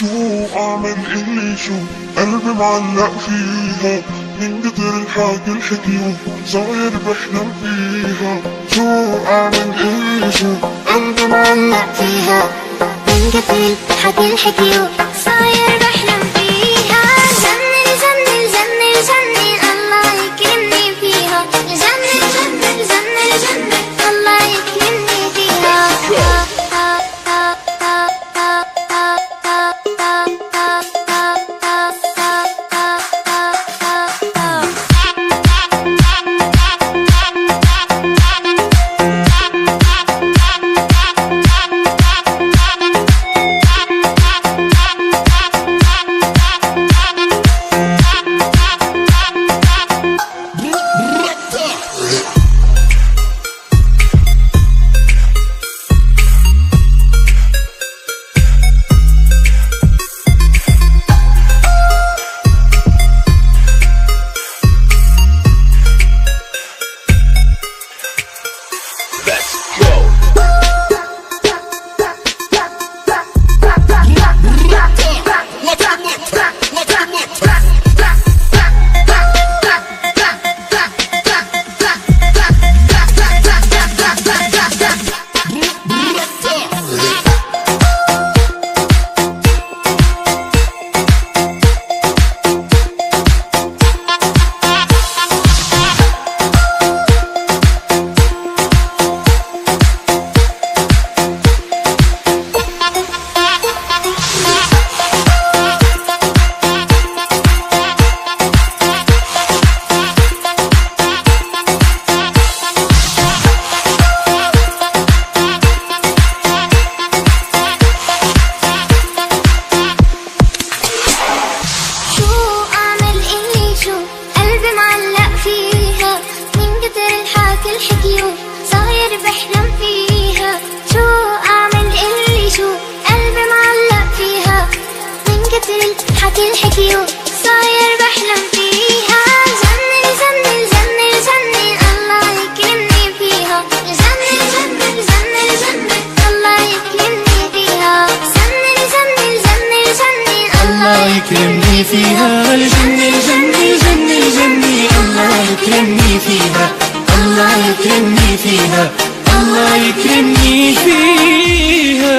شو اعمل اللي شو قلبي معلق فيها من كتر الحكي الحكيو صاير بحلم فيها. شو اعمل اللي شو قلبي معلق فيها من كتر الحكي الحكيو صاير بحلم فيها. جنن جنن جنن جنن الله يكرمني فيها. جنن جنن جنن جنن الله يكرمني فيها. يكرمني فيها الجنة الجنة الجنة الجنة الله يكرمني فيها. الله يكرمني فيها. الله يكرمني فيها.